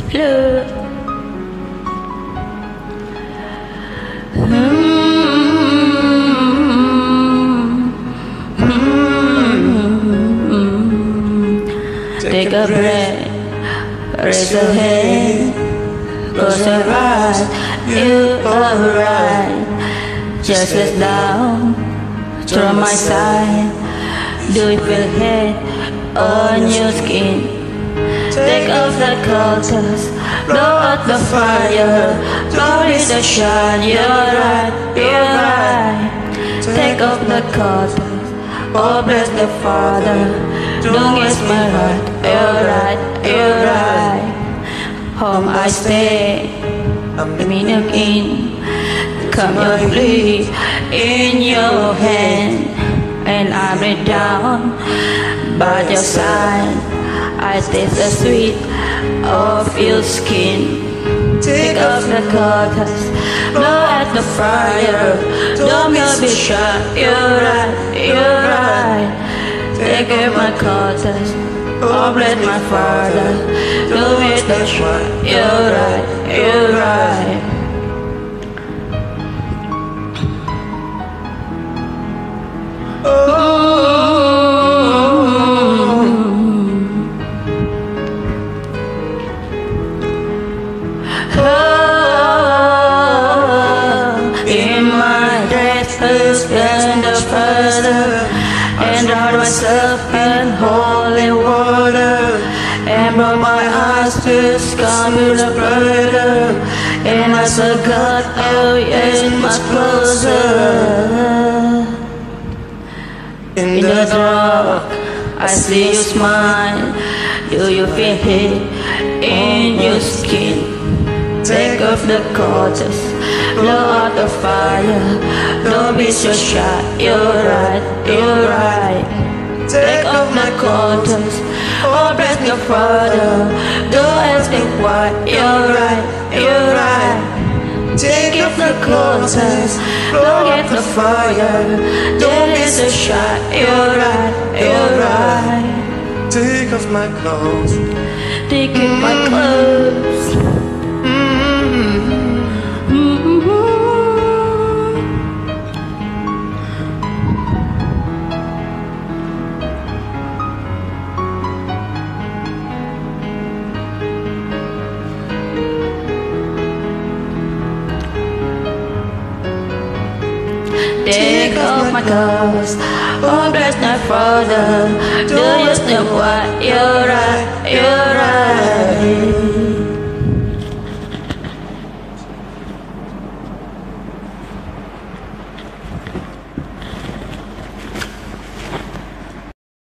Look. Take a breath, raise your head, close your eyes, you're alright. Just sit down, to my side. Do you feel heat on your skin? Take off the curtains, blow out the fire, blow is the shine, you're right, you're right. Take off the curtains, oh bless the Father, don't guess my heart, you're right, you're right. Home I stay, I'm in again. Come your flee in your hand, and I lay down by your side. I taste the sweet of your skin. Take off the curtains, blow out the fire. Don't be shy, you're right, you're right. Take off my curtains, oh bless my Father. Don't be shy, you're right, you're right. In my dress, I stand up further and drown myself in holy water, and brought my eyes to sky with a brighter, and I saw God, oh yes, much closer. In the dark, I see you smile. Do you feel heat in your skin? Take off the curtains, blow out the fire. Don't be so shy, you're right, you're right. Take off my curtains, oh bless your Father. Don't ask me why, you're right, you're right. Take off the curtains, blow out the fire. Don't be so shy, you're right, you're right. Take off my clothes, take off my clothes. Take off my clothes, oh bless my Father. Do you still what you're right?